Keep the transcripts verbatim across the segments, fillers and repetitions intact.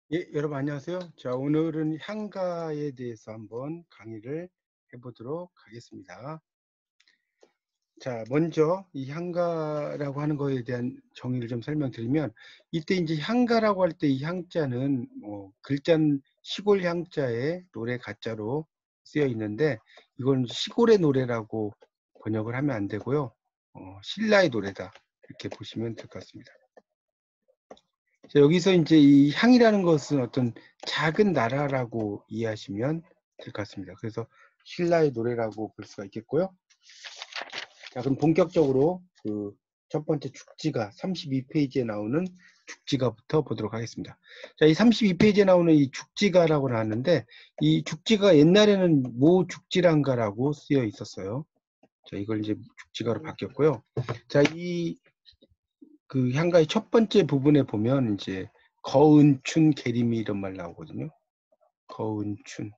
예, 여러분 안녕하세요. 자, 오늘은 향가에 대해서 한번 강의를 해보도록 하겠습니다. 자, 먼저 이 향가라고 하는 거에 대한 정의를 좀 설명드리면, 이때 이제 향가라고 할 때 이 향자는 뭐 글자는 시골 향자에 노래 가자로 쓰여 있는데, 이건 시골의 노래라고 번역을 하면 안 되고요. 어, 신라의 노래다, 이렇게 보시면 될 것 같습니다. 자, 여기서 이제 이 향이라는 것은 어떤 작은 나라라고 이해하시면 될 것 같습니다. 그래서 신라의 노래라고 볼 수가 있겠고요. 자, 그럼 본격적으로 그 첫 번째 죽지가 삼십이 페이지에 나오는 죽지가부터 보도록 하겠습니다. 자, 이 삼십이 페이지에 나오는 이 죽지가라고 나왔는데, 이 죽지가 옛날에는 모 죽지란가라고 쓰여 있었어요. 자, 이걸 이제 죽지가로 바뀌었고요. 자, 이 그 향가의 첫 번째 부분에 보면 이제 거은춘 계림이 이런 말 나오거든요. 거은춘.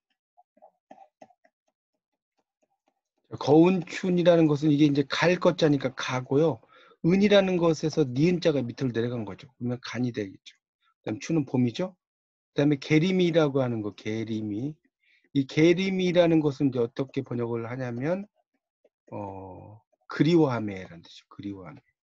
거은춘이라는 것은 이게 이제 갈 것자니까 가고요. 은이라는 것에서 니은자가 밑으로 내려간 거죠. 그러면 간이 되겠죠. 그다음 추는 봄이죠. 그다음에 계림이라고 하는 거, 계림이. 이 계림이라는 것은 이제 어떻게 번역을 하냐면 어, 그리워함에라는 뜻이죠. 그리워함에.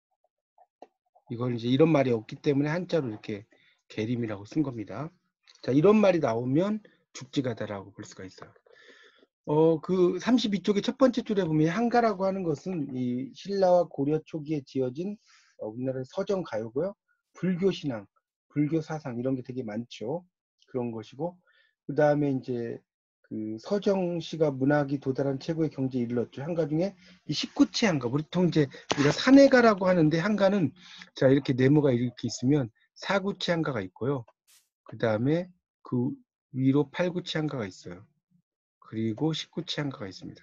이걸 이제 이런 말이 없기 때문에 한자로 이렇게 계림이라고 쓴 겁니다. 자, 이런 말이 나오면 죽지가다라고 볼 수가 있어요. 어, 그 삼십이 쪽의 첫 번째 줄에 보면 향가라고 하는 것은 이 신라와 고려 초기에 지어진 어, 우리나라의 서정 가요고요. 불교 신앙, 불교 사상 이런 게 되게 많죠. 그런 것이고, 그 다음에 이제 그 서정 씨가 문학이 도달한 최고의 경지에 이르렀죠. 향가 중에 이 십구체 향가, 보통 이제 우리가 산해가라고 하는데 향가는 자 이렇게 네모가 이렇게 있으면 사구체 향가가 있고요. 그 다음에 그 위로 팔구체 향가가 있어요. 그리고 십구체 향가가 있습니다.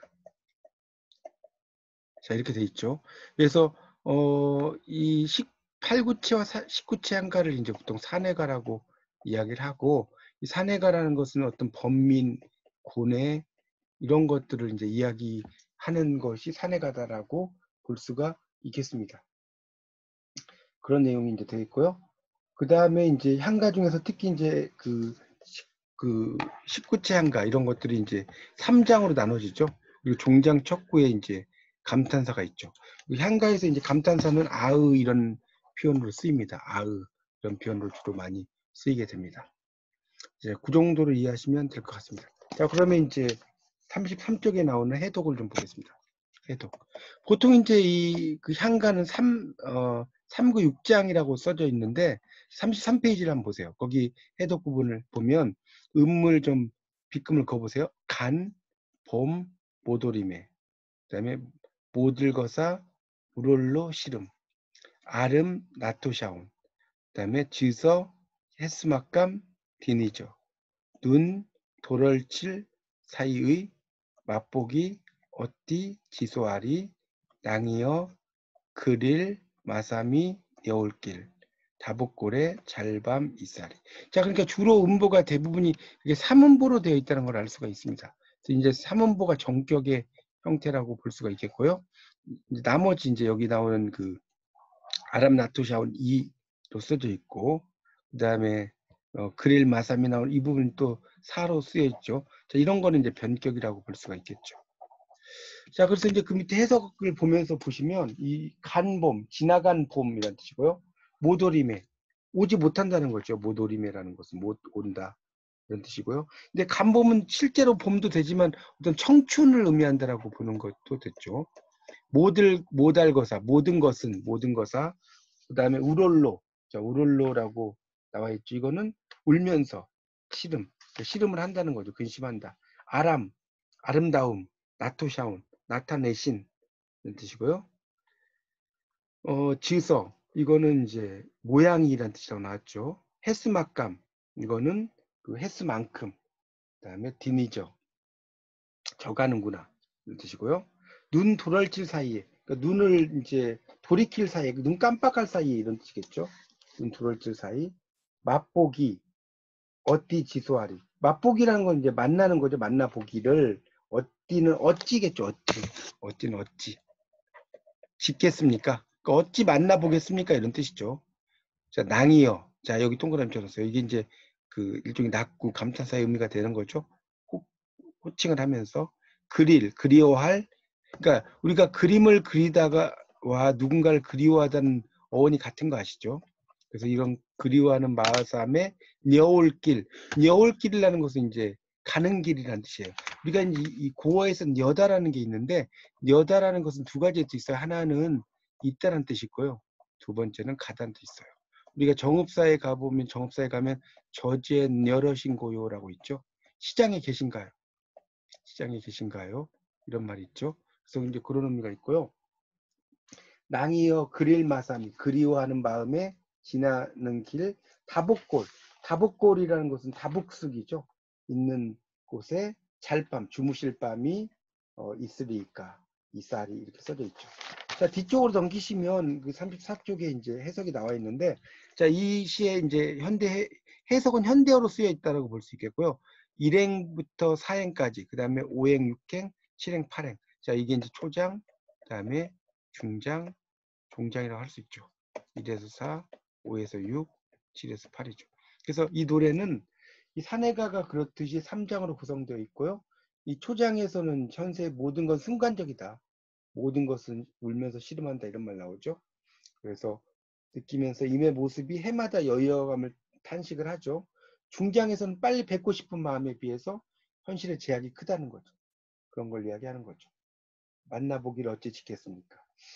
자, 이렇게 돼 있죠. 그래서 어, 이 팔구체와 십구체 향가를 이제 보통 산해가라고 이야기를 하고, 이 산해가라는 것은 어떤 범민, 고뇌 이런 것들을 이제 이야기하는 것이 산해가다라고 볼 수가 있겠습니다. 그런 내용이 이제 되어 있고요. 그 다음에 이제 향가 중에서 특히 이제 그, 그 십구체 향가 이런 것들이 이제 삼 장으로 나눠지죠. 그리고 종장 척구에 이제 감탄사가 있죠. 향가에서 이제 감탄사는 아으 이런 표현으로 쓰입니다. 아으 이런 표현으로 주로 많이 쓰이게 됩니다. 이제 그 정도로 이해하시면 될 것 같습니다. 자, 그러면 이제 삼십삼 쪽에 나오는 해독을 좀 보겠습니다. 해독. 보통 이제 이 그 향가는 삼, 어, 삼구육장이라고 써져 있는데 삼십삼 페이지를 한번 보세요. 거기 해독 부분을 보면 음물 좀 빗금을 그어보세요. 간, 봄, 모도리매, 그다음에 모들거사, 우롤로, 시름, 아름, 나토샤온, 그다음에 지서, 해스막감, 디니저, 눈, 도럴칠 사이의, 맛보기, 어띠, 지소아리, 낭이어, 그릴, 마사미, 여울길, 다복고래, 잘밤, 이사리. 자, 그러니까 주로 음보가 대부분이 이게 삼음보로 되어 있다는 걸 알 수가 있습니다. 그래서 이제 삼음보가 정격의 형태라고 볼 수가 있겠고요. 이제 나머지 이제 여기 나오는 그 아람 나토샤온 이로 써져 있고, 그 다음에 어, 그릴 마삼이 나온 이 부분이 또 사로 쓰여 있죠. 자, 이런 거는 이제 변격이라고 볼 수가 있겠죠. 자, 그래서 이제 그 밑에 해석을 보면서 보시면 이 간봄, 지나간 봄이라는 뜻이고요. 모도리매, 오지 못한다는 거죠. 모도리매라는 것은 못 온다 이런 뜻이고요. 근데 간봄은 실제로 봄도 되지만 어떤 청춘을 의미한다라고 보는 것도 됐죠. 모들 모달거사, 모든 것은 모든 거사. 그다음에 우롤로, 자, 우롤로라고 나와 있죠. 이거는 울면서 시름, 시름을 한다는 거죠. 근심한다. 아람, 아름다움, 나토샤운, 나타내신 이런 뜻이고요. 어, 지서, 이거는 이제 모양이란 뜻이라고 나왔죠. 헬스막감, 이거는 그 헬스만큼. 그다음에 디니저, 져가는구나 이런 뜻이고요. 눈 도랄질 사이에, 그러니까 눈을 이제 돌이킬 사이에, 눈 깜빡할 사이에 이런 뜻이겠죠. 눈 도랄질 사이. 맛보기, 어띠 지소아리. 맛보기라는 건 이제 만나는 거죠. 만나보기를. 어띠는 어찌겠죠. 어찌. 어찌는 어찌. 짓겠습니까? 그러니까 어찌 만나보겠습니까? 이런 뜻이죠. 자, 낭이요. 자, 여기 동그라미 쳐놨어요. 이게 이제 그 일종의 낙구, 감탄사의 의미가 되는 거죠. 호, 호칭을 하면서 그릴, 그리워할. 그러니까 우리가 그림을 그리다가 와 누군가를 그리워하다는 어원이 같은 거 아시죠? 그래서 이런 그리워하는 마음에 녀올길, 녀올길이라는 것은 이제 가는 길이라는 뜻이에요. 우리가 이, 이 고어에서 여다라는 게 있는데 여다라는 것은 두 가지 뜻이 있어요. 하나는 있다는 뜻이 있고요. 두 번째는 가다는 뜻이 있어요. 우리가 정읍사에 가보면 정읍사에 가면 저지에 여러신고요라고 있죠. 시장에 계신가요? 시장에 계신가요? 이런 말이 있죠. 그래서 이제 그런 의미가 있고요. 낭이여 그릴 마삼이 그리워하는 마음에 지나는 길 다복골 다복골이라는 것은 다복숙이죠. 있는 곳에 잘밤 주무실 밤이 어, 있으리까 이쌀이 이렇게 써져 있죠. 자 뒤쪽으로 넘기시면 그 삼십사 쪽에 이제 해석이 나와 있는데 자 이 시에 이제 현대 해, 해석은 현대어로 쓰여 있다고 볼 수 있겠고요. 일행부터 사행까지 그 다음에 오행, 육행, 칠행, 팔행 자 이게 이제 초장 그 다음에 중장 종장이라고 할 수 있죠. 일에서 사, 오에서 육, 칠에서 팔이죠. 그래서 이 노래는 이 사내가가 그렇듯이 삼 장으로 구성되어 있고요. 이 초장에서는 현세의 모든 건 순간적이다. 모든 것은 울면서 씨름한다 이런 말 나오죠. 그래서 느끼면서 임의 모습이 해마다 여유감을 탄식을 하죠. 중장에서는 빨리 뵙고 싶은 마음에 비해서 현실의 제약이 크다는 거죠. 그런 걸 이야기하는 거죠. 만나보기를 어찌 지켰습니까?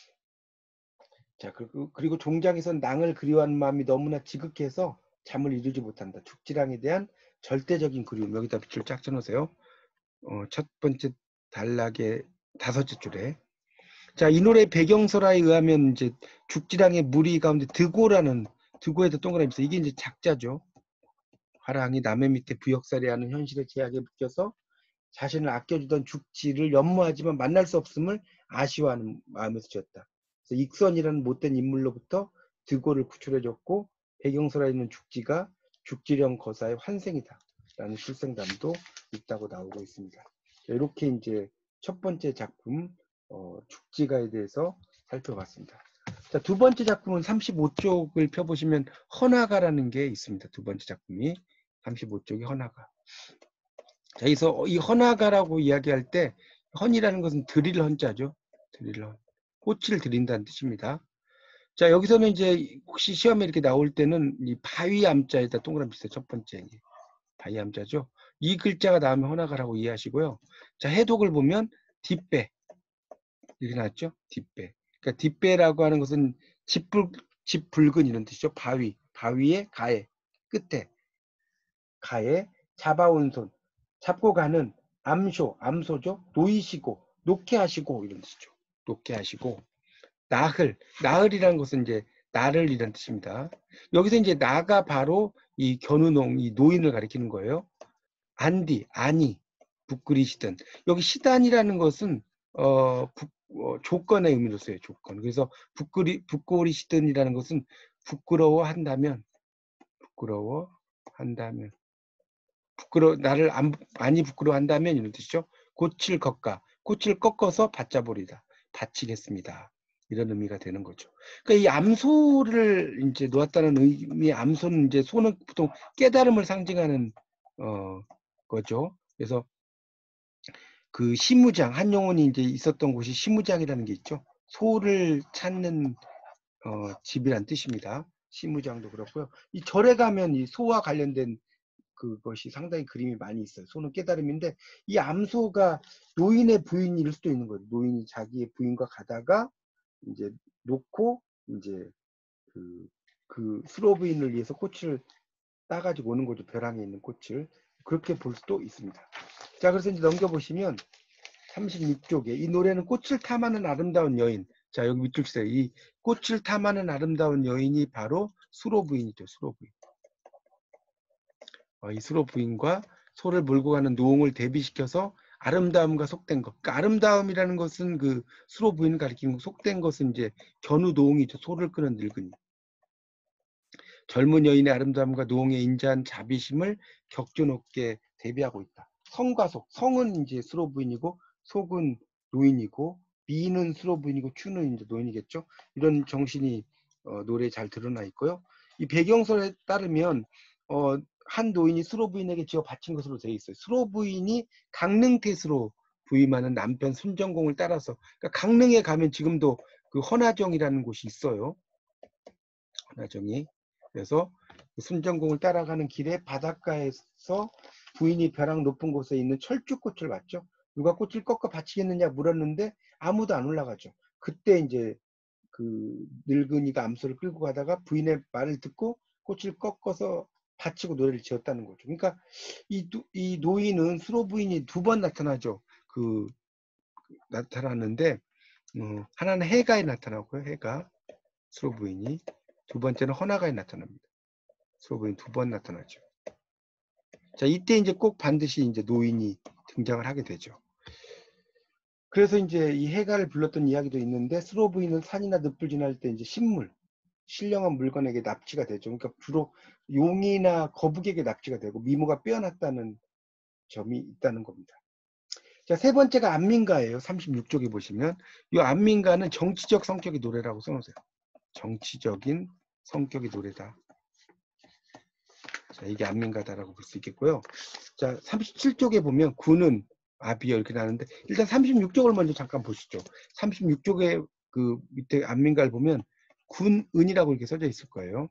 자, 그리고, 그리고 종장에선 낭을 그리워하는 마음이 너무나 지극해서 잠을 이루지 못한다. 죽지랑에 대한 절대적인 그리움. 여기다 밑줄 쫙 쳐놓으세요. 어, 첫 번째 단락의 다섯째 줄에. 자, 이 노래 배경설화에 의하면 이제 죽지랑의 무리 가운데 드고라는 드고에도 동그라미 있어요. 이게 이제 작자죠. 화랑이 남의 밑에 부역살이하는 현실의 제약에 묶여서 자신을 아껴주던 죽지를 연모하지만 만날 수 없음을 아쉬워하는 마음에서 지었다. 그래서 익선이라는 못된 인물로부터 드고를 구출해줬고 배경설에 있는 죽지가 죽지령 거사의 환생이다. 라는 실생담도 있다고 나오고 있습니다. 이렇게 이제 첫 번째 작품 어, 죽지가에 대해서 살펴봤습니다. 자, 두 번째 작품은 삼십오 쪽을 펴보시면 헌화가라는 게 있습니다. 두 번째 작품이 삼십오 쪽이 헌화가. 자, 여기서 이 헌화가라고 이야기할 때 헌이라는 것은 드릴 헌자죠. 드릴 헌. 꽃을 드린다는 뜻입니다. 자, 여기서는 이제 혹시 시험에 이렇게 나올 때는 이 바위 암자에다 동그라미 있어요. 첫 번째 바위 암자죠. 이 글자가 나오면 헌화가라고 이해하시고요. 자, 해독을 보면 뒷배 이렇게 나왔죠. 뒷배. 그러니까 뒷배라고 하는 것은 짓불 짓붉은 이런 뜻이죠. 바위. 바위의 가에 끝에 가에 잡아온 손. 잡고 가는 암쇼, 암소죠. 놓이시고, 놓게 하시고 이런 뜻이죠. 놓게 하시고 나흘, 나흘이라는 것은 이제 나를 이란 뜻입니다. 여기서 이제 나가 바로 이 견우농, 이 노인을 가리키는 거예요. 안디, 아니, 북그리시든 여기 시단이라는 것은 어, 북, 어, 조건의 의미로 써요. 조건. 그래서 북그리 북고리시든이라는 것은 부끄러워한다면, 부끄러워한다면. 부끄러 나를 안, 많이 부끄러워한다면 이런 뜻이죠. 꽃을 꺾아 꽃을 꺾어서 받자버리다 바치겠습니다. 이런 의미가 되는 거죠. 그러니까 이 암소를 이제 놓았다는 의미의 암소는 이제 소는 보통 깨달음을 상징하는 어, 거죠. 그래서 그 시무장 한용운이 이제 있었던 곳이 시무장이라는 게 있죠. 소를 찾는 어, 집이란 뜻입니다. 시무장도 그렇고요. 이 절에 가면 이 소와 관련된 그것이 상당히 그림이 많이 있어요. 소는 깨달음인데 이 암소가 노인의 부인일 수도 있는 거예요. 노인이 자기의 부인과 가다가 이제 놓고 이제 그, 그 수로 부인을 위해서 꽃을 따가지고 오는 거죠. 벼랑에 있는 꽃을. 그렇게 볼 수도 있습니다. 자, 그래서 이제 넘겨보시면 삼십육 쪽에 이 노래는 꽃을 탐하는 아름다운 여인. 자, 여기 밑줄 치세요. 이 꽃을 탐하는 아름다운 여인이 바로 수로 부인이죠. 수로 부인. 어, 이 수로 부인과 소를 몰고 가는 노홍을 대비시켜서 아름다움과 속된 것. 그러니까 아름다움이라는 것은 그 수로 부인을 가리키는 거, 속된 것은 이제 견우 노홍이죠. 소를 끄는 늙은이. 젊은 여인의 아름다움과 노홍의 인자한 자비심을 격조 높게 대비하고 있다. 성과 속. 성은 이제 수로 부인이고 속은 노인이고 미는 수로 부인이고 추는 이제 노인이겠죠. 이런 정신이 어, 노래에 잘 드러나 있고요. 이 배경설에 따르면 어, 한 노인이 수로 부인에게 지어 바친 것으로 되어 있어요. 수로 부인이 강릉태수로 부임하는 남편 순정공을 따라서, 그러니까 강릉에 가면 지금도 그 헌화정이라는 곳이 있어요. 헌화정이. 그래서 그 순정공을 따라가는 길에 바닷가에서 부인이 벼랑 높은 곳에 있는 철쭉꽃을 봤죠. 누가 꽃을 꺾어 바치겠느냐 물었는데 아무도 안 올라가죠. 그때 이제 그 늙은이가 암소를 끌고 가다가 부인의 말을 듣고 꽃을 꺾어서 바치고 노래를 지었다는 거죠. 그러니까 이, 이 노인은 수로 부인이 두 번 나타나죠. 그 나타나는데 어, 하나는 해가에 나타나고요. 해가 수로 부인이, 두 번째는 헌화가에 나타납니다. 수로 부인 두 번 나타나죠. 자, 이때 이제 꼭 반드시 이제 노인이 등장을 하게 되죠. 그래서 이제 이 해가를 불렀던 이야기도 있는데, 수로 부인은 산이나 늪을 지날 때 이제 신물, 신령한 물건에게 납치가 되죠. 그러니까 주로 용이나 거북에게 납치가 되고 미모가 빼어났다는 점이 있다는 겁니다. 자, 세 번째가 안민가예요. 삼십육 쪽에 보시면 이 안민가는 정치적 성격의 노래라고 써놓으세요. 정치적인 성격의 노래다. 자, 이게 안민가다라고 볼 수 있겠고요. 자, 삼십칠 쪽에 보면 군은 아비여 이렇게 나오는데, 일단 삼십육 쪽을 먼저 잠깐 보시죠. 삼십육 쪽에 그 밑에 안민가를 보면 군은이라고 이렇게 써져 있을 거예요.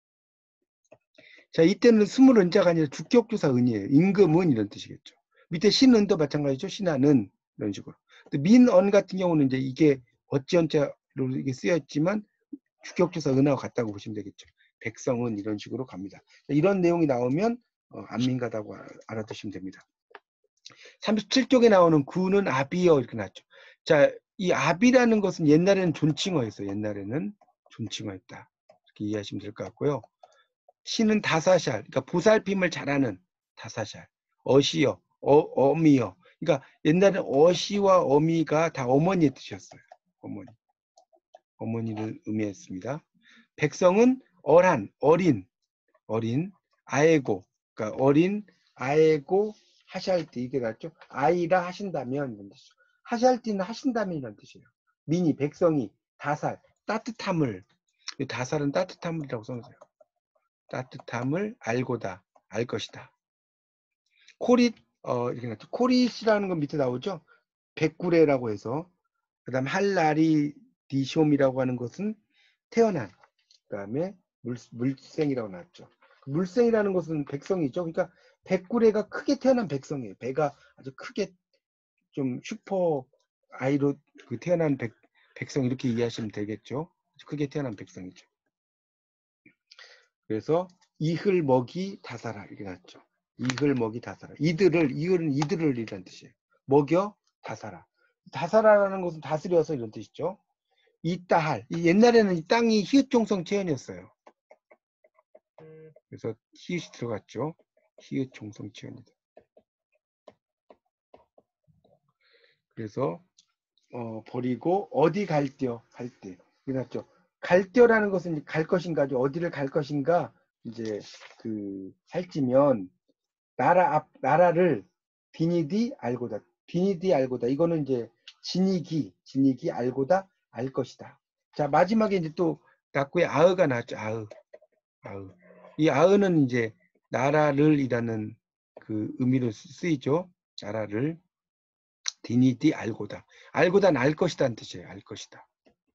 자, 이때는 스물 은자가 아니라 주격조사 은이에요. 임금은 이런 뜻이겠죠. 밑에 신은도 마찬가지죠. 신하는 이런 식으로. 민언 같은 경우는 이제 이게 어찌언자로 이게 쓰였지만 주격조사 은하고 같다고 보시면 되겠죠. 백성은 이런 식으로 갑니다. 이런 내용이 나오면 어, 안민가다고 알아두시면 됩니다. 삼십칠 쪽에 나오는 구는 아비여 이렇게 나왔죠. 자, 이 아비라는 것은 옛날에는 존칭어였어요. 옛날에는 존칭어였다. 이렇게 이해하시면 될 것 같고요. 신은 다사샬, 그러니까 보살핌을 잘하는 다사샬, 어시여, 어, 어미여. 그러니까 옛날에 어시와 어미가 다 어머니의 뜻이었어요. 어머니, 어머니를 의미했습니다. 백성은 어란, 어린, 어린, 아에고, 그러니까 어린, 아에고, 하샬띠 이게 같죠? 아이라 하신다면 이런 뜻이죠. 하샬띠는 하신다면 이런 뜻이에요. 민이, 백성이, 다살, 따뜻함을, 다살은 따뜻함이라고 써놓으세요. 따뜻함을 알고다, 알 것이다. 코릿, 어, 이렇게 나죠. 코릿이라는 건 밑에 나오죠. 백구레라고 해서. 그 다음 할라리 디숑이라고 하는 것은 태어난. 그 다음에 물, 물생이라고 나왔죠. 물생이라는 것은 백성이죠. 그러니까 백구레가 크게 태어난 백성이에요. 배가 아주 크게 좀 슈퍼 아이로 그 태어난 백, 백성 이렇게 이해하시면 되겠죠. 크게 태어난 백성이죠. 그래서 이흘 먹이 다사라 이렇게 나왔죠. 이흘 먹이 다사라. 이들을, 이흘은 이들을 이란 뜻이에요. 먹여 다사라. 다사라라는 것은 다스려서 이런 뜻이죠. 이따할. 옛날에는 이 땅이 히읗종성 체현이었어요. 그래서 히읗이 들어갔죠. 히읗종성 체현이다. 그래서 어, 버리고 어디 갈디어 갈 때. 이렇죠. 갈디어라는 것은 갈 것인가, 어디를 갈 것인가 이제 그 할지면 나라 앞 나라를 비니디 알고다. 비니디 알고다. 이거는 이제 진이기, 진이기 알고다 알 것이다. 자, 마지막에 이제 또 낙구에 아으가 나왔죠. 아으. 아으. 이 아으는 이제 나라를이라는 그 의미로 쓰이죠. 나라를. 디니디 알고다. 알고다는 알 것이다는 뜻이에요. 알 것이다.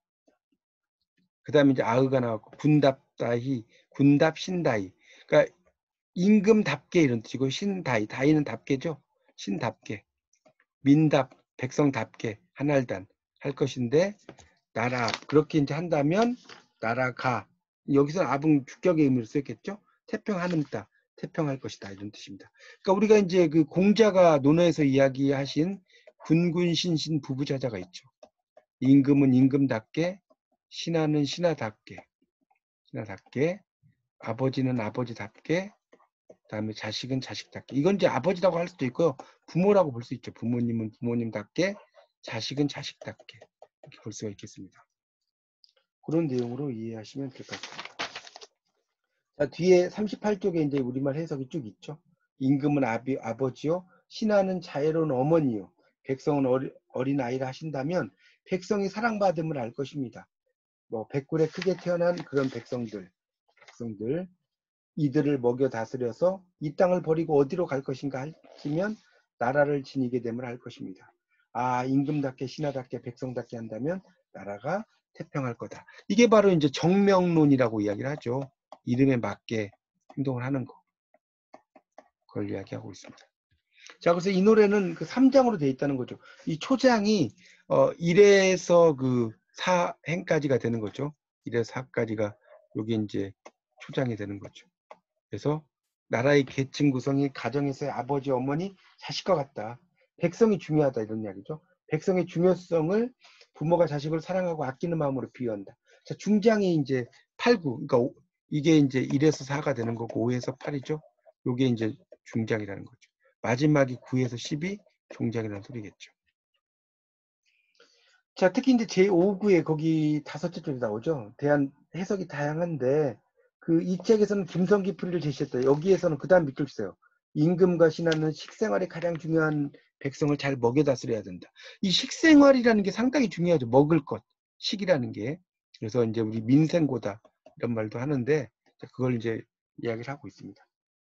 그 다음에 이제 아으가 나왔고 군답다히, 군답신다히. 그러니까 임금답게 이런 뜻이고, 신다이, 다이는 답게죠. 신답게, 민답, 백성답게 한알단 할 것인데, 나라 그렇게 이제 한다면 나라가, 여기서 아붕 주격의 의미로 쓰였겠죠. 태평하는다, 태평할 것이다 이런 뜻입니다. 그러니까 우리가 이제 그 공자가 논어에서 이야기하신 군군신신 부부자자가 있죠. 임금은 임금답게, 신하는 신하답게, 신하답게, 아버지는 아버지답게, 그다음에 자식은 자식답게. 이건 이제 아버지라고 할 수도 있고요. 부모라고 볼 수 있죠. 부모님은 부모님답게, 자식은 자식답게 이렇게 볼 수가 있겠습니다. 그런 내용으로 이해하시면 될 것 같습니다. 자, 뒤에 삼십팔 쪽에 이제 우리말 해석이 쭉 있죠. 임금은 아비, 아버지요, 신하는 자애로운 어머니요, 백성은 어리, 어린 아이라 하신다면 백성이 사랑받음을 알 것입니다. 뭐 백굴에 크게 태어난 그런 백성들, 백성들. 이들을 먹여 다스려서 이 땅을 버리고 어디로 갈 것인가 하시면 나라를 지니게 됨을 할 것입니다. 아, 임금답게 신하답게 백성답게 한다면 나라가 태평할 거다. 이게 바로 이제 정명론이라고 이야기를 하죠. 이름에 맞게 행동을 하는 거. 그걸 이야기하고 있습니다. 자, 그래서 이 노래는 그 삼 장으로 되어 있다는 거죠. 이 초장이 어 일에서 그 사행까지가 되는 거죠. 일에서 사까지가 여기 이제 초장이 되는 거죠. 그래서 나라의 계층 구성이 가정에서의 아버지, 어머니, 자식과 같다. 백성이 중요하다 이런 이야기죠. 백성의 중요성을 부모가 자식을 사랑하고 아끼는 마음으로 비유한다. 자, 중장이 이제 팔, 구. 그러니까 오, 이게 이제 일에서 사가 되는 거고 오에서 팔이죠. 이게 이제 중장이라는 거죠. 마지막이 구에서 십이 종장이라는 소리겠죠. 자, 특히 이제 제오 구에 거기 다섯째 쪽에 나오죠. 대한 해석이 다양한데 그 이 책에서는 김성기 풀이를 제시했다. 여기에서는 그 다음 밑줄 치세요. 임금과 신하는 식생활이 가장 중요한 백성을 잘 먹여 다스려야 된다. 이 식생활이라는 게 상당히 중요하죠. 먹을 것, 식이라는 게. 그래서 이제 우리 민생고다 이런 말도 하는데 그걸 이제 이야기를 하고 있습니다.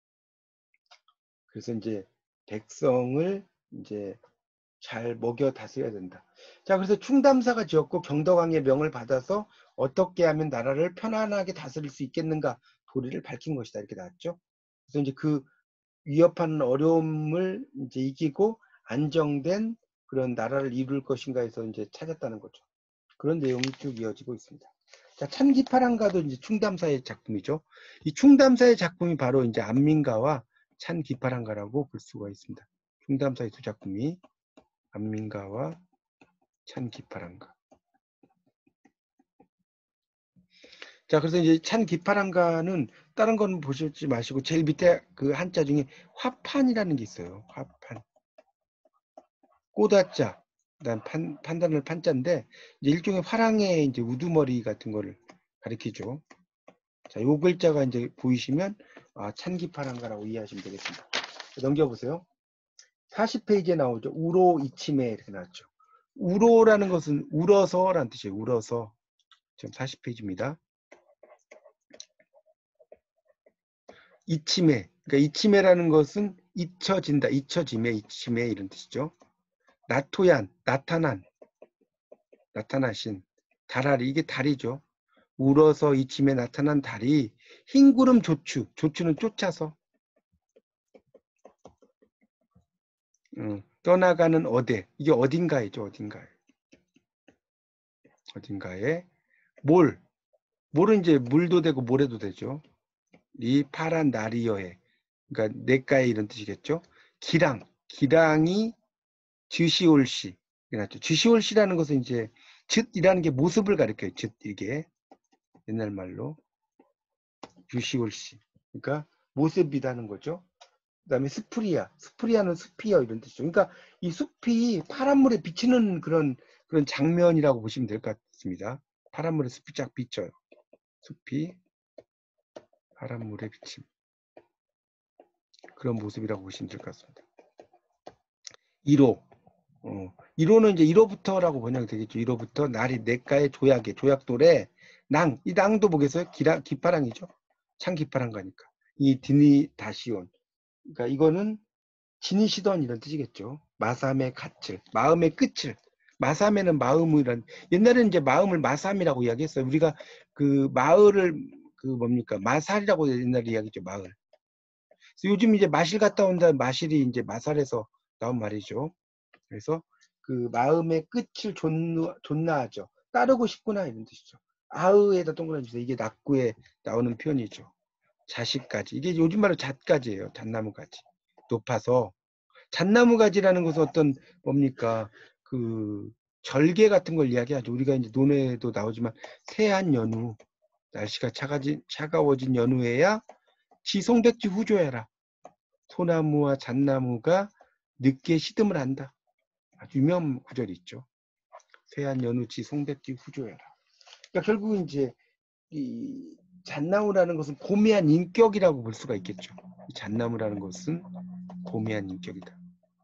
그래서 이제 백성을 이제 잘 먹여 다스려야 된다. 자, 그래서 충담사가 지었고 경덕왕의 명을 받아서 어떻게 하면 나라를 편안하게 다스릴 수 있겠는가 도리를 밝힌 것이다. 이렇게 나왔죠. 그래서 이제 그 위협하는 어려움을 이제 이기고 안정된 그런 나라를 이룰 것인가 해서 이제 찾았다는 거죠. 그런 내용이 쭉 이어지고 있습니다. 자, 찬기파랑가도 이제 충담사의 작품이죠. 이 충담사의 작품이 바로 이제 안민가와 찬기파랑가라고 볼 수가 있습니다. 충담사의 두 작품이 안민가와 찬기파랑가. 자, 그래서 이제 찬기파랑가는 다른 건 보시지 마시고 제일 밑에 그 한자 중에 화판이라는 게 있어요. 화판. 꼬다자, 그다음 판, 판단을 판자인데 이제 일종의 화랑의 이제 우두머리 같은 거를 가리키죠. 자, 요 글자가 이제 보이시면 아, 찬기파랑가라고 이해하시면 되겠습니다. 넘겨보세요. 사십 페이지에 나오죠. 우로 이침에 이렇게 나왔죠. 우로라는 것은 울어서라는 뜻이에요. 울어서. 지금 사십 페이지입니다. 이침해. 그러니까 이침해라는 것은 잊혀진다. 잊혀짐에 이침해 이런 뜻이죠. 나토얀, 나타난, 나타나신. 달아리, 이게 달이죠. 울어서 이침에 나타난 달이 흰구름 조추, 조추는 쫓아서 음, 떠나가는 어대, 이게 어딘가에죠. 어딘가에. 어딘가에. 몰, 몰은 이제 물도 되고 모래도 되죠. 이 파란 나리여에, 그러니까 냇가에 이런 뜻이겠죠. 기랑, 기랑이 쥐시올시. 쥐시올시라는 것은 이제 쯧이라는 게 모습을 가리켜요. 쯧 이게 옛날 말로 쥐시올시. 그러니까 모습이라는 거죠. 그다음에 스프리아, 스프리아는 숲이요 이런 뜻이죠. 그러니까 이 숲이 파란 물에 비치는 그런 그런 장면이라고 보시면 될 것 같습니다. 파란 물에 숲이 쫙 비쳐요. 숲이 파란 물에 비침. 그런 모습이라고 보시면 될 것 같습니다. 일 호. 어, 일 호는 이제 일 호부터라고 번역이 되겠죠. 일 호부터 날이 냇가의 조약에, 조약돌에 낭, 이 낭도 보겠어요? 기라, 기파랑이죠. 참 기파랑 가니까. 이 디니 다시온. 그러니까 이거는 지니시던 이런 뜻이겠죠. 마삼의 갓을, 마음의 끝을. 마삼에는 마음이란, 옛날에는 이제 마음을 마삼이라고 이야기했어요. 우리가 그 마을을, 그 뭡니까? 마살이라고 옛날에 이야기했죠. 마을. 그래서 요즘 이제 마실 갔다 온다 마실이 이제 마살에서 나온 말이죠. 그래서 그 마음의 끝을 존나, 존나하죠. 따르고 싶구나 이런 뜻이죠. 아으에다 동그라미 주세요. 이게 낙구에 나오는 표현이죠. 자식까지. 이게 요즘 말로 잣가지예요. 잣나무가지. 높아서. 잣나무가지라는 것은 어떤 뭡니까 그 절개 같은 걸 이야기하죠. 우리가 이제 논에도 나오지만 새한 연후, 날씨가 차가진, 차가워진 연후에야 지송백지 후조해라. 소나무와 잣나무가 늦게 시듬을 한다. 유명 구절이 있죠. 새한 연우지 송백지 후조해라. 그러니까 결국 이제 이 잣나무라는 것은 고매한 인격이라고 볼 수가 있겠죠. 이 잣나무라는 것은 고매한 인격이다.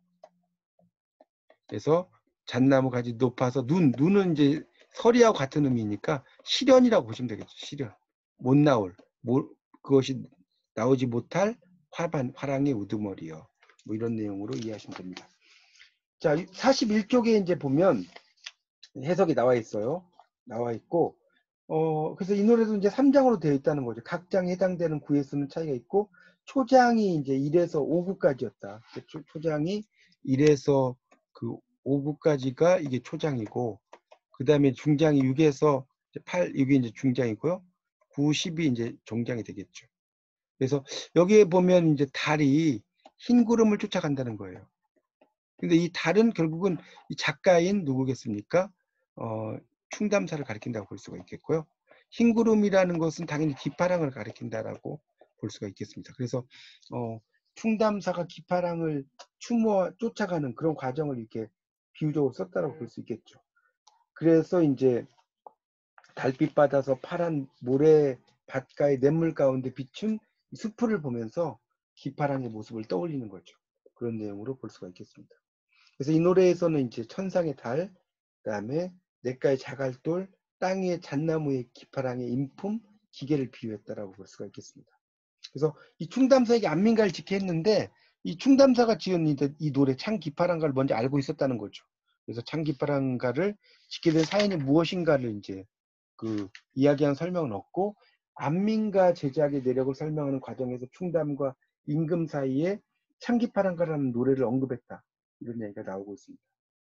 그래서 잣나무 가지 높아서 눈, 눈은 이제 서리하고 같은 의미니까 시련이라고 보시면 되겠죠. 시련. 못 나올, 뭐, 그것이 나오지 못할 화반, 화랑의 우두머리여. 뭐 이런 내용으로 이해하시면 됩니다. 자, 사십일 쪽에 이제 보면 해석이 나와 있어요. 나와 있고, 어, 그래서 이 노래도 이제 삼 장으로 되어 있다는 거죠. 각 장에 해당되는 구의 수는 차이가 있고, 초장이 이제 일에서 오 구까지였다. 초, 초장이 일에서 그 오 구까지가 이게 초장이고, 그 다음에 중장이 육에서 팔, 이게 이제 중장이고요. 구, 십이 이제 종장이 되겠죠. 그래서 여기에 보면 이제 달이 흰 구름을 쫓아간다는 거예요. 근데 이 달은 결국은 이 작가인 누구겠습니까? 어, 충담사를 가리킨다고 볼 수가 있겠고요. 흰 구름이라는 것은 당연히 기파랑을 가리킨다라고 볼 수가 있겠습니다. 그래서 어, 충담사가 기파랑을 추모 쫓아가는 그런 과정을 이렇게 비유적으로 썼다라고 볼 수 있겠죠. 그래서 이제 달빛 받아서 파란 모래 밭가의 냇물 가운데 비춘 수풀을 보면서 기파랑의 모습을 떠올리는 거죠. 그런 내용으로 볼 수가 있겠습니다. 그래서 이 노래에서는 이제 천상의 달, 그다음에 냇가의 자갈돌, 땅 위의 잣나무의 기파랑의 인품, 기계를 비유했다라고 볼 수가 있겠습니다. 그래서 이 충담사에게 안민가를 짓게 했는데 이 충담사가 지은 이, 이 노래 창기파랑가를 먼저 알고 있었다는 거죠. 그래서 창기파랑가를 짓게 된 사연이 무엇인가를 이제 그 이야기한 설명은 없고 안민가 제작의 내력을 설명하는 과정에서 충담과 임금 사이에 창기파랑가라는 노래를 언급했다. 이런 얘기가 나오고 있습니다.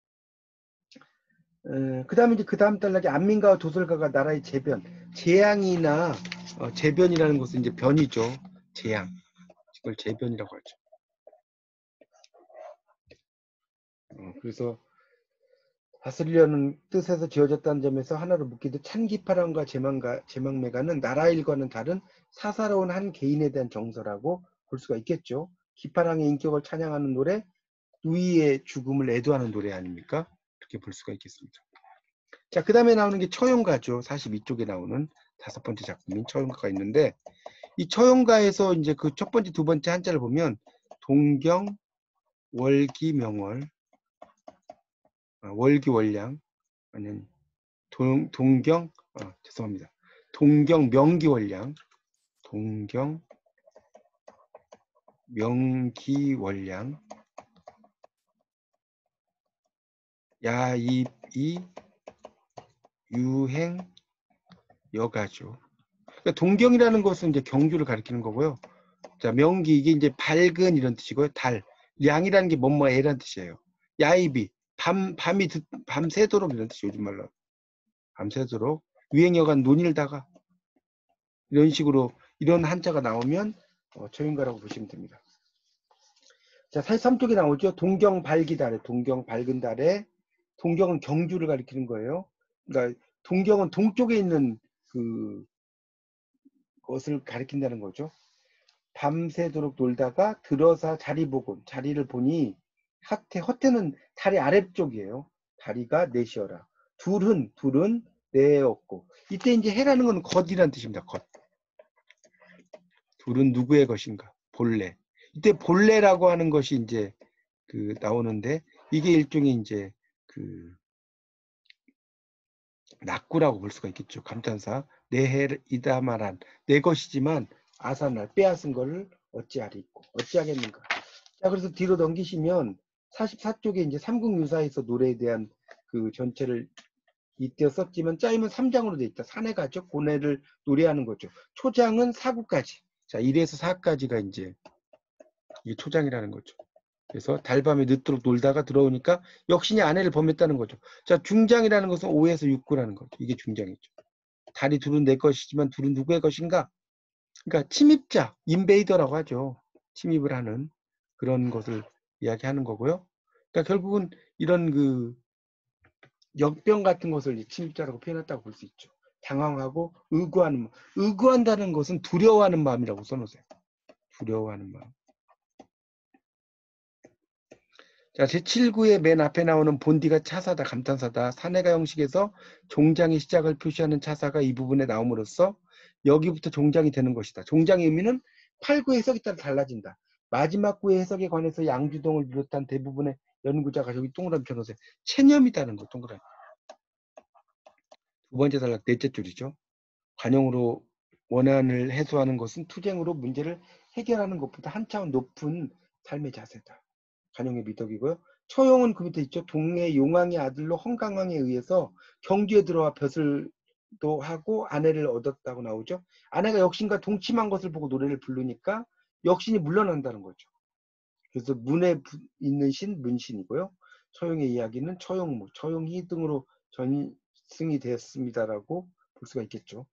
그 다음에 이제 그 다음 단락에 안민가와 도솔가가 나라의 재변, 재앙이나 어, 재변이라는 것은 이제 변이죠. 재앙. 이걸 재변이라고 하죠. 어, 그래서 다스리려는 뜻에서 지어졌다는 점에서 하나로 묻기도 찬기파랑과 제망가, 제망매가는 나라 일과는 다른 사사로운 한 개인에 대한 정서라고 볼 수가 있겠죠. 기파랑의 인격을 찬양하는 노래, 누이의 죽음을 애도하는 노래 아닙니까? 이렇게 볼 수가 있겠습니다. 자, 그 다음에 나오는 게 처용가죠. 사십이 쪽에 나오는 다섯 번째 작품인 처용가가 있는데, 이 처용가에서 이제 그 첫 번째, 두 번째 한자를 보면, 동경, 월기, 명월, 아, 월기, 월량, 아니면 동, 동경, 아, 죄송합니다. 동경, 명기, 월량, 동경, 명기, 월량, 야입이, 유행, 여가죠. 그러니까 동경이라는 것은 이제 경주를 가리키는 거고요. 자, 명기, 이게 이제 밝은 이런 뜻이고요. 달, 량이라는 게 뭐뭐애라는 뜻이에요. 야입이, 밤, 밤이, 밤새도록 이런 뜻이 요즘 말로. 밤새도록. 유행여간 논일다가. 이런 식으로, 이런 한자가 나오면, 어, 처용가라고 보시면 됩니다. 자, 사십삼 쪽에 나오죠. 동경 밝기 달에, 동경 밝은 달에, 동경은 경주를 가리키는 거예요. 그러니까, 동경은 동쪽에 있는 그, 것을 가리킨다는 거죠. 밤새도록 놀다가 들어서 자리 보고 자리를 보니 하태, 허태는 다리 아래쪽이에요. 다리가 넷이어라. 둘은 둘은 네였고 이때 이제 해라는 건 겉이란 뜻입니다. 겉. 둘은 누구의 것인가? 본래. 이때 본래라고 하는 것이 이제 그 나오는데 이게 일종의 이제 그 낙구라고 볼 수가 있겠죠. 감탄사. 내 해이다 말한 내 것이지만 아사날 빼앗은 거를 어찌하리고 어찌하겠는가. 자, 그래서 뒤로 넘기시면 사십사 쪽에 이제 삼국유사에서 노래에 대한 그 전체를 이때 썼지만 짜이면 삼 장으로 돼 있다. 사내가죠. 고뇌를 노래하는 거죠. 초장은 사 구까지. 자, 일에서 사까지가 이제 이게 초장이라는 거죠. 그래서 달밤에 늦도록 놀다가 들어오니까 역신이 아내를 범했다는 거죠. 자, 중장이라는 것은 오에서 육 구라는 거죠. 이게 중장이죠. 달이 둘은 내 것이지만 둘은 누구의 것인가? 그러니까 침입자, 인베이더라고 하죠. 침입을 하는 그런 것을 이야기하는 거고요. 그러니까 결국은 이런 그 역병 같은 것을 침입자라고 표현했다고 볼 수 있죠. 당황하고 의구하는 마음. 의구한다는 것은 두려워하는 마음이라고 써놓으세요. 두려워하는 마음. 자, 제칠 구의 맨 앞에 나오는 본디가 차사다, 감탄사다, 사내가 형식에서 종장의 시작을 표시하는 차사가 이 부분에 나옴으로써 여기부터 종장이 되는 것이다. 종장의 의미는 팔 구의 해석에 따라 달라진다. 마지막 구의 해석에 관해서 양주동을 비롯한 대부분의 연구자가 저기 동그라미 쳐놓으세요. 체념이다는 거, 동그라미. 두 번째 단락 넷째 줄이죠. 관용으로 원한을 해소하는 것은 투쟁으로 문제를 해결하는 것보다 한 차원 높은 삶의 자세다. 간용의 미덕이고요. 처용은 그 밑에 있죠. 동해 용왕의 아들로 헌강왕에 의해서 경주에 들어와 벼슬도 하고 아내를 얻었다고 나오죠. 아내가 역신과 동침한 것을 보고 노래를 부르니까 역신이 물러난다는 거죠. 그래서 문에 있는 신 문신이고요. 처용의 이야기는 처용무, 처용희 등으로 전승이 되었습니다라고 볼 수가 있겠죠.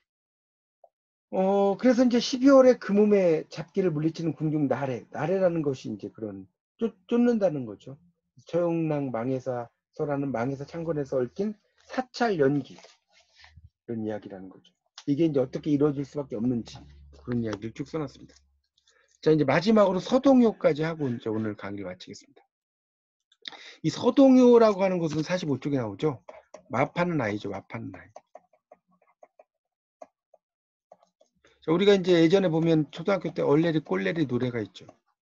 어, 그래서 이제 십이월에 그 몸에 잡기를 물리치는 궁중 나래, 나래라는 것이 이제 그런 쫓, 쫓는다는 거죠. 처용랑 망해사서라는 망해사 창건에서 얽힌 사찰 연기 이런 이야기라는 거죠. 이게 이제 어떻게 이루어질 수밖에 없는지 그런 이야기를 쭉 써놨습니다. 자, 이제 마지막으로 서동요까지 하고 이제 오늘 강의를 마치겠습니다. 이 서동요라고 하는 것은 사십오 쪽에 나오죠. 마파는 아이죠. 마파는 아이. 자, 우리가 이제 예전에 보면 초등학교 때 얼레리 꼴레리 노래가 있죠.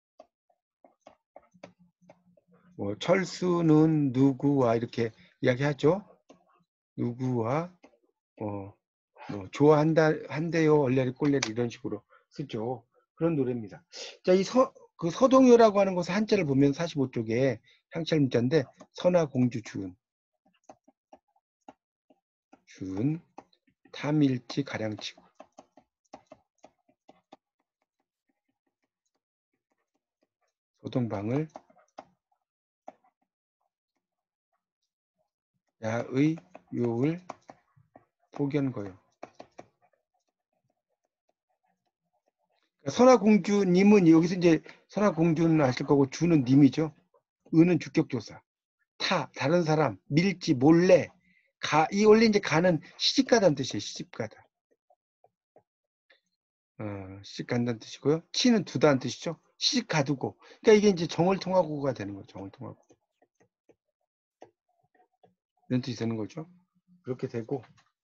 뭐 철수는 누구와 이렇게 이야기하죠. 누구와 어, 뭐 좋아한다 한대요 얼레리 꼴레리 이런 식으로 쓰죠. 그런 노래입니다. 자, 이 서, 그 서동요라고 하는 것을 한자를 보면 사십오 쪽에 향찰 문자인데 선화공주 주은 주은 탐일치 가량치고 소동방을 야의 요을 폭연거요. 선화공주님은 여기서 이제 선화공주는 아실 거고 주는 님이죠. 은은 주격조사. 타 다른 사람 밀지 몰래 가 이 원래 이제 가는 시집가다는 뜻이에요. 시집가다. 어, 시집간다는 뜻이고요. 치는 두다는 뜻이죠. 시집 가두고. 그러니까 이게 이제 정월통화국어가 되는 거죠. 정월통화국어. 이런 뜻이 되는 거죠. 그렇게 되고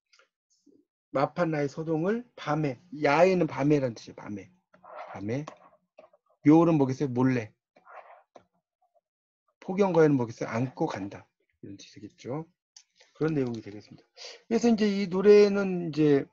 마판나의 소동을 밤에 야에는 밤에라는 뜻이에요. 밤에 밤에 묘는 뭐겠어요? 몰래. 포경거에는 뭐겠어요? 안고 간다. 이런 뜻이 되겠죠. 그런 내용이 되겠습니다. 그래서 이제 이 노래는 이제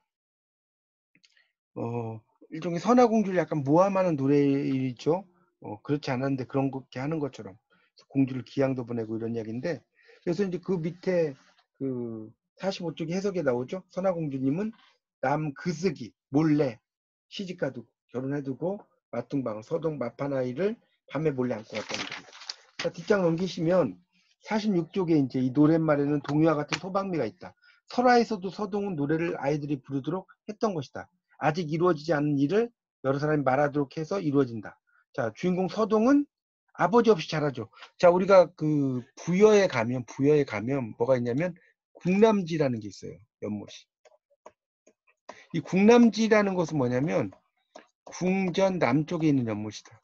어 일종의 선화공주를 약간 모함하는 노래이죠. 어 그렇지 않았는데 그런 거 하는 것처럼 공주를 기양도 보내고 이런 이야기인데 그래서 이제 그 밑에 그 사십오 쪽에 해석에 나오죠. 선화공주님은 남 그스기 몰래 시집가두고 결혼해두고 마뚱방 서동 마파나이를 밤에 몰래 안고 왔다는 겁니다. 자, 뒷장 넘기시면 사십육 쪽에 이제 이 노랫말에는 동요와 같은 소방미가 있다. 설화에서도 서동은 노래를 아이들이 부르도록 했던 것이다. 아직 이루어지지 않은 일을 여러 사람이 말하도록 해서 이루어진다. 자, 주인공 서동은 아버지 없이 자라죠. 자, 우리가 그 부여에 가면 부여에 가면 뭐가 있냐면 국남지라는 게 있어요. 연못이. 이 국남지라는 것은 뭐냐면 궁전 남쪽에 있는 연못이다.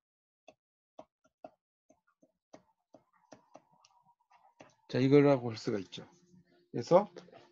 자, 이거라고 볼 수가 있죠. 그래서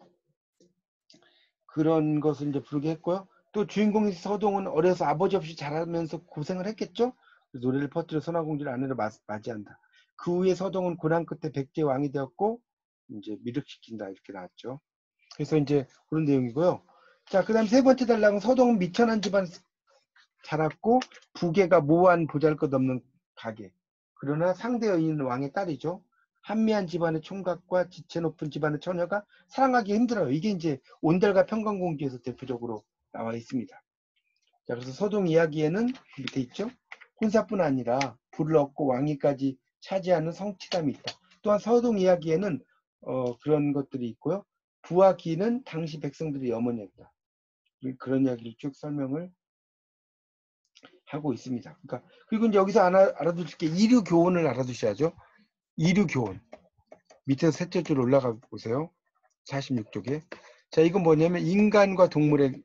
그런 것을 이제 부르게 했고요. 또 주인공인 서동은 어려서 아버지 없이 자라면서 고생을 했겠죠. 노래를 퍼뜨려 선화공주를 아내로 맞이한다. 그 후에 서동은 고난 끝에 백제 왕이 되었고 이제 미륵시킨다 이렇게 나왔죠. 그래서 이제 그런 내용이고요. 자, 그다음 세 번째 단락은 서동은 미천한 집안 자랐고 부계가 모호한 보잘것없는 가계. 그러나 상대 여인은 왕의 딸이죠. 한미한 집안의 총각과 지체 높은 집안의 처녀가 사랑하기 힘들어요. 이게 이제 온달과 평강공주에서 대표적으로 나와 있습니다. 자, 그래서 서동 이야기에는 그 밑에 있죠. 혼사뿐 아니라 부를 얻고 왕위까지 차지하는 성취감이 있다. 또한 서동 이야기에는 어, 그런 것들이 있고요. 부와 기는 당시 백성들의 어머니였다. 그런 이야기를 쭉 설명을 하고 있습니다. 그러니까 그리고 이제 여기서 알아, 알아두실 게 이류 교훈을 알아두셔야죠. 이류 교훈. 밑에서 셋째 줄 올라가 보세요. 사십육 쪽에. 자, 이건 뭐냐면 인간과 동물의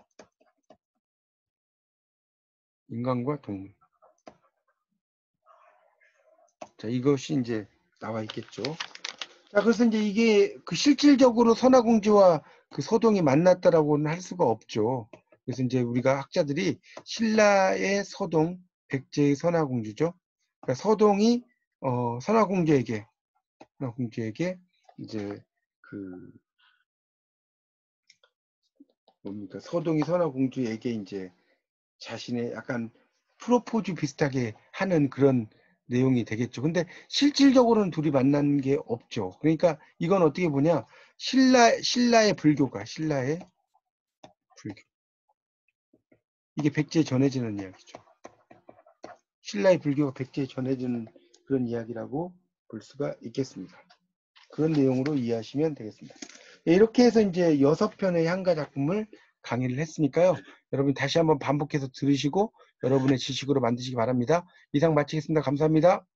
인간과 동물. 자, 이것이 이제 나와 있겠죠. 자, 그래서 이제 이게 그 실질적으로 선화공주와 그 서동이 만났다라고는 할 수가 없죠. 그래서 이제 우리가 학자들이 신라의 서동, 백제의 선화공주죠. 그러니까 서동이 어, 선화공주에게 선화공주에게 이제 그 뭡니까 서동이 선화공주에게 이제 자신의 약간 프로포즈 비슷하게 하는 그런 내용이 되겠죠. 근데 실질적으로는 둘이 만난 게 없죠. 그러니까 이건 어떻게 보냐, 신라 신라의 불교가 신라의 불교, 이게 백제에 전해지는 이야기죠. 신라의 불교가 백제에 전해지는 그런 이야기라고 볼 수가 있겠습니다. 그런 내용으로 이해하시면 되겠습니다. 네, 이렇게 해서 이제 여섯 편의 향가 작품을 강의를 했으니까요. 여러분 다시 한번 반복해서 들으시고 여러분의 지식으로 만드시기 바랍니다. 이상 마치겠습니다. 감사합니다.